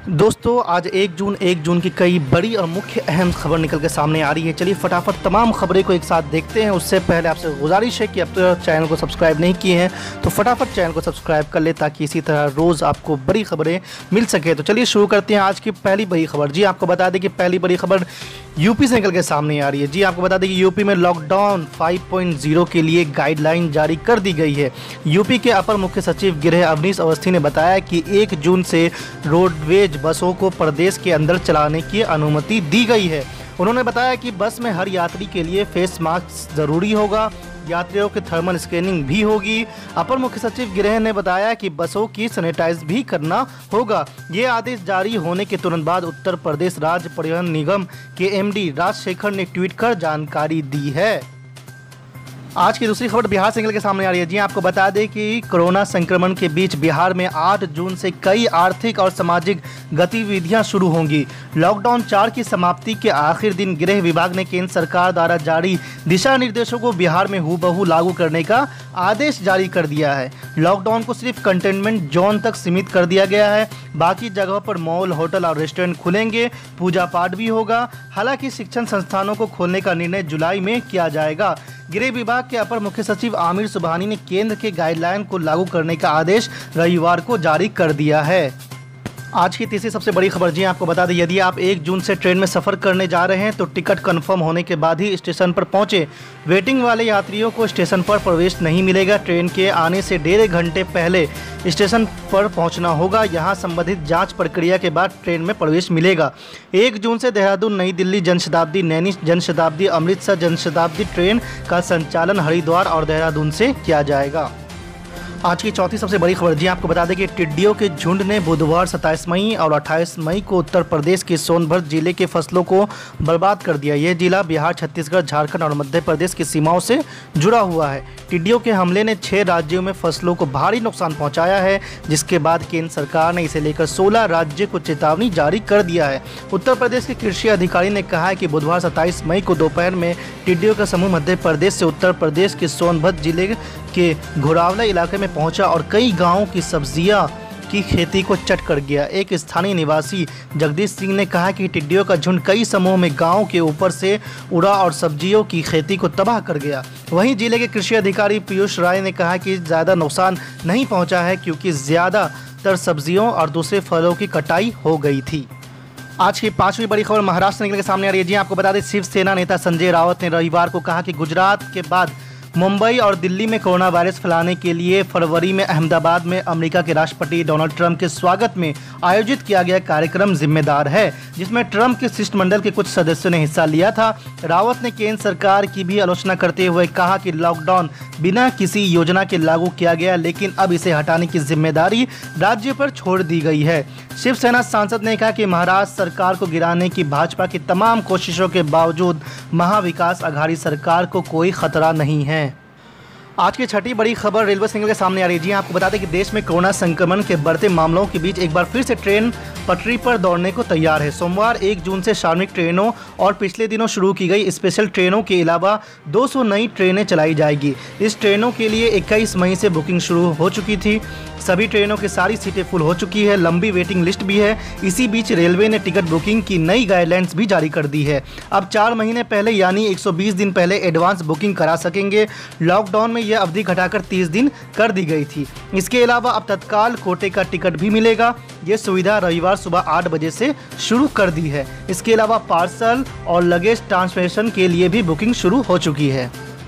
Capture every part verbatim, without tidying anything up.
दोस्तों आज एक जून एक जून की कई बड़ी और मुख्य अहम खबर निकल के सामने आ रही है। चलिए फटाफट तमाम खबरें को एक साथ देखते हैं। उससे पहले आपसे गुजारिश है कि अब तो चैनल को सब्सक्राइब नहीं किए हैं तो फटाफट चैनल को सब्सक्राइब कर ले ताकि इसी तरह रोज़ आपको बड़ी खबरें मिल सके। तो चलिए शुरू करते हैं आज की पहली बड़ी खबर। जी आपको बता दें कि पहली बड़ी खबर यूपी से निकल के सामने आ रही है। जी आपको बता दें कि यूपी में लॉकडाउन फाइव पॉइंट ज़ीरो के लिए गाइडलाइन जारी कर दी गई है। यूपी के अपर मुख्य सचिव गृह अवनीश अवस्थी ने बताया कि एक जून से रोडवेज बसों को प्रदेश के अंदर चलाने की अनुमति दी गई है। उन्होंने बताया कि बस में हर यात्री के लिए फेस मास्क जरूरी होगा, यात्रियों की थर्मल स्कैनिंग भी होगी। अपर मुख्य सचिव गृह ने बताया कि बसों की सैनिटाइज भी करना होगा। ये आदेश जारी होने के तुरंत बाद उत्तर प्रदेश राज्य परिवहन निगम के एमडी राजशेखर ने ट्वीट कर जानकारी दी है। आज की दूसरी खबर बिहार से निकल के सामने आ रही है। जी आपको बता दें कि कोरोना संक्रमण के बीच बिहार में आठ जून से कई आर्थिक और सामाजिक गतिविधियां शुरू होंगी। लॉकडाउन चार की समाप्ति के आखिर दिन गृह विभाग ने केंद्र सरकार द्वारा जारी दिशा निर्देशों को बिहार में हूबहू लागू करने का आदेश जारी कर दिया है। लॉकडाउन को सिर्फ कंटेनमेंट जोन तक सीमित कर दिया गया है। बाकी जगहों पर मॉल, होटल और रेस्टोरेंट खुलेंगे, पूजा पाठ भी होगा। हालांकि शिक्षण संस्थानों को खोलने का निर्णय जुलाई में किया जाएगा। गृह विभाग के अपर मुख्य सचिव आमिर सुबहानी ने केंद्र के गाइडलाइन को लागू करने का आदेश रविवार को जारी कर दिया है। आज की तीसरी सबसे बड़ी खबर जी आपको बता दें, यदि आप एक जून से ट्रेन में सफ़र करने जा रहे हैं तो टिकट कंफर्म होने के बाद ही स्टेशन पर पहुंचे। वेटिंग वाले यात्रियों को स्टेशन पर प्रवेश नहीं मिलेगा। ट्रेन के आने से डेढ़ घंटे पहले स्टेशन पर पहुंचना होगा। यहां संबंधित जांच प्रक्रिया के बाद ट्रेन में प्रवेश मिलेगा। एक जून से देहरादून नई दिल्ली जनशताब्दी, नैनी जनशताब्दी, अमृतसर जनशताब्दी ट्रेन का संचालन हरिद्वार और देहरादून से किया जाएगा। आज की चौथी सबसे बड़ी खबर जी आपको बता दें कि टिड्डियों के झुंड ने बुधवार सत्ताईस मई और अट्ठाईस मई को उत्तर प्रदेश के सोनभद्र जिले के फसलों को बर्बाद कर दिया। यह जिला बिहार, छत्तीसगढ़, झारखंड और मध्य प्रदेश की सीमाओं से जुड़ा हुआ है। टिड्डियों के हमले ने छह राज्यों में फसलों को भारी नुकसान पहुंचाया है, जिसके बाद केंद्र सरकार ने इसे लेकर सोलह राज्यों को चेतावनी जारी कर दिया है। उत्तर प्रदेश के कृषि अधिकारी ने कहा है कि बुधवार सत्ताईस मई को दोपहर में टिड्डियों का समूह मध्य प्रदेश से उत्तर प्रदेश के सोनभद्र जिले के घुरावला इलाके में पहुंचा और कई गांवों की सब्जियां की खेती को चट कर गया। एक स्थानीय निवासी जगदीश सिंह ने कहा कि टिड्डियों का झुंड कई समूह में गांव के ऊपर से उड़ा और सब्जियों की खेती को तबाह कर गया। वहीं जिले के कृषि अधिकारी पीयूष राय ने कहा कि ज़्यादा नुकसान नहीं पहुंचा है क्योंकि ज़्यादातर सब्जियों और दूसरे फलों की कटाई हो गई थी। आज की पांचवी बड़ी खबर महाराष्ट्र से निकल के सामने आ रही है। जी आपको बता दें शिवसेना नेता संजय राउत ने रविवार को कहा कि गुजरात के बाद मुंबई और दिल्ली में कोरोना वायरस फैलाने के लिए फरवरी में अहमदाबाद में अमेरिका के राष्ट्रपति डोनाल्ड ट्रंप के स्वागत में आयोजित किया गया कार्यक्रम जिम्मेदार है, जिसमें ट्रंप के शिष्टमंडल के कुछ सदस्यों ने हिस्सा लिया था। रावत ने केंद्र सरकार की भी आलोचना करते हुए कहा कि लॉकडाउन बिना किसी योजना के लागू किया गया, लेकिन अब इसे हटाने की जिम्मेदारी राज्य पर छोड़ दी गई है। शिवसेना सांसद ने कहा कि महाराष्ट्र सरकार को गिराने की भाजपा की तमाम कोशिशों के बावजूद महाविकास अघाड़ी सरकार को कोई खतरा नहीं है। आज की छठी बड़ी खबर रेलवे से निकल के सामने आ रही है। जी आपको बता दें कि देश में कोरोना संक्रमण के बढ़ते मामलों के बीच एक बार फिर से ट्रेन पटरी पर दौड़ने को तैयार है। सोमवार एक जून से श्रमिक ट्रेनों और पिछले दिनों शुरू की गई स्पेशल ट्रेनों के अलावा दो सौ नई ट्रेनें चलाई जाएगी। इस ट्रेनों के लिए इक्कीस मई से बुकिंग शुरू हो चुकी थी। सभी ट्रेनों की सारी सीटें फुल हो चुकी है। लंबी वेटिंग लिस्ट भी है। इसी बीच रेलवे ने टिकट बुकिंग की नई गाइडलाइंस भी जारी कर दी है। अब चार महीने पहले यानी एक सौ बीस दिन पहले एडवांस बुकिंग करा सकेंगे। लॉकडाउन में यह अवधि घटाकर तीस दिन कर दी गई थी। इसके अलावा अब तत्काल कोटे का टिकट भी मिलेगा। ये सुविधा रविवार सुबह आठ बजे से शुरू कर दी है। इसके अलावा पार्सल और लगेज ट्रांसपोर्टेशन के लिए भी बुकिंग शुरू हो चुकी है।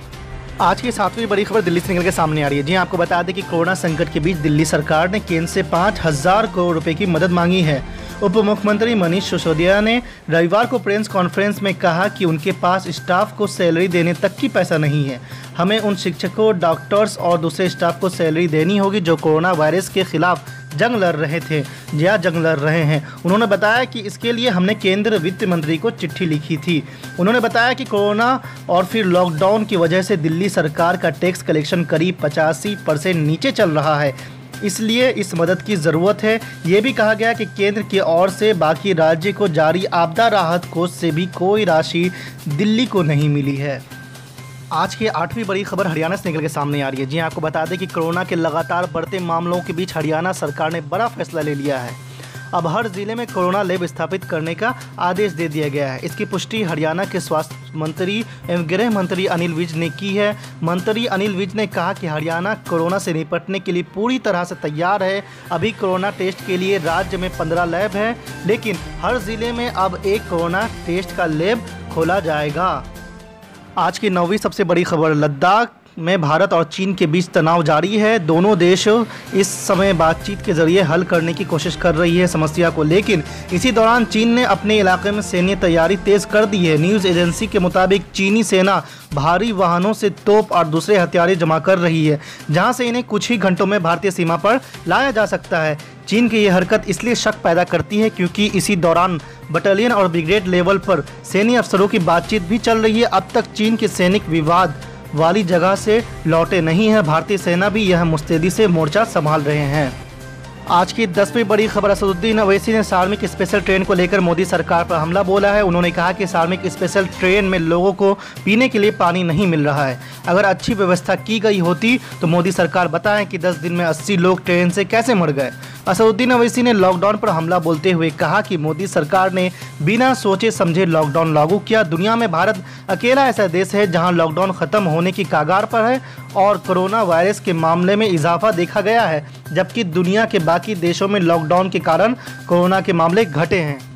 आज की सातवीं बड़ी खबर दिल्ली से निकल के सामने आ रही है। जी आपको बता दें कि कोरोना संकट के बीच दिल्ली सरकार ने केंद्र से पाँच हजार करोड़ रुपए की मदद मांगी है। उप मुख्यमंत्री मनीष सिसोदिया ने रविवार को प्रेस कॉन्फ्रेंस में कहा कि उनके पास स्टाफ को सैलरी देने तक की पैसा नहीं है। हमें उन शिक्षकों, डॉक्टर्स और दूसरे स्टाफ को सैलरी देनी होगी जो कोरोना वायरस के खिलाफ जंग लड़ रहे थे या जंग लड़ रहे हैं। उन्होंने बताया कि इसके लिए हमने केंद्र वित्त मंत्री को चिट्ठी लिखी थी। उन्होंने बताया कि कोरोना और फिर लॉकडाउन की वजह से दिल्ली सरकार का टैक्स कलेक्शन करीब पचासी परसेंट नीचे चल रहा है, इसलिए इस मदद की ज़रूरत है। ये भी कहा गया कि केंद्र की ओर से बाकी राज्य को जारी आपदा राहत कोष से भी कोई राशि दिल्ली को नहीं मिली है। आज की आठवीं बड़ी खबर हरियाणा से निकल के सामने आ रही है। जी आपको बता दें कि कोरोना के लगातार बढ़ते मामलों के बीच हरियाणा सरकार ने बड़ा फैसला ले लिया है। अब हर जिले में कोरोना लैब स्थापित करने का आदेश दे दिया गया है। इसकी पुष्टि हरियाणा के स्वास्थ्य मंत्री एवं गृह मंत्री अनिल विज ने की है। मंत्री अनिल विज ने कहा कि हरियाणा कोरोना से निपटने के लिए पूरी तरह से तैयार है। अभी कोरोना टेस्ट के लिए राज्य में पंद्रह लैब है, लेकिन हर जिले में अब एक कोरोना टेस्ट का लैब खोला जाएगा। आज की नौवीं सबसे बड़ी खबर, लद्दाख में भारत और चीन के बीच तनाव जारी है। दोनों देश इस समय बातचीत के जरिए हल करने की कोशिश कर रही है समस्या को, लेकिन इसी दौरान चीन ने अपने इलाके में सैन्य तैयारी तेज कर दी है। न्यूज़ एजेंसी के मुताबिक चीनी सेना भारी वाहनों से तोप और दूसरे हथियार जमा कर रही है, जहां से इन्हें कुछ ही घंटों में भारतीय सीमा पर लाया जा सकता है। चीन की यह हरकत इसलिए शक पैदा करती है क्योंकि इसी दौरान बटालियन और ब्रिगेड लेवल पर सैन्य अफसरों की बातचीत भी चल रही है। अब तक चीन के सैनिक विवाद वाली जगह से लौटे नहीं हैं। भारतीय सेना भी यह मुस्तैदी से मोर्चा संभाल रहे हैं। आज की दसवीं बड़ी खबर, असदुद्दीन अवैसी ने श्रमिक स्पेशल ट्रेन को लेकर मोदी सरकार पर हमला बोला है। उन्होंने कहा कि श्रमिक स्पेशल ट्रेन में लोगों को पीने के लिए पानी नहीं मिल रहा है। अगर अच्छी व्यवस्था की गई होती तो मोदी सरकार बताएं कि दस दिन में अस्सी लोग ट्रेन से कैसे मर गए। असदुद्दीन अवैसी ने लॉकडाउन पर हमला बोलते हुए कहा कि मोदी सरकार ने बिना सोचे समझे लॉकडाउन लागू किया। दुनिया में भारत अकेला ऐसा देश है जहां लॉकडाउन खत्म होने की कगार पर है और कोरोना वायरस के मामले में इजाफा देखा गया है, जबकि दुनिया के बाकी देशों में लॉकडाउन के कारण कोरोना के मामले घटे हैं।